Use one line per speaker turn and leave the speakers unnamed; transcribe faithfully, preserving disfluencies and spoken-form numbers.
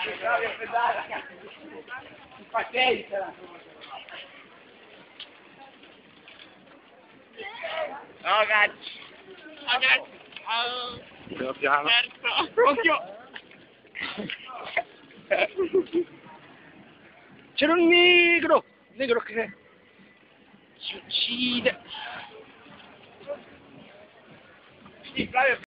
Bravi a pedale, ragazzi. Pazienza. Oh, ragazzi. Ragazzi. Oh.
Piano piano.
Certo. Occhio.
C'era un negro, negro che si uccide.
Sì, Flavio.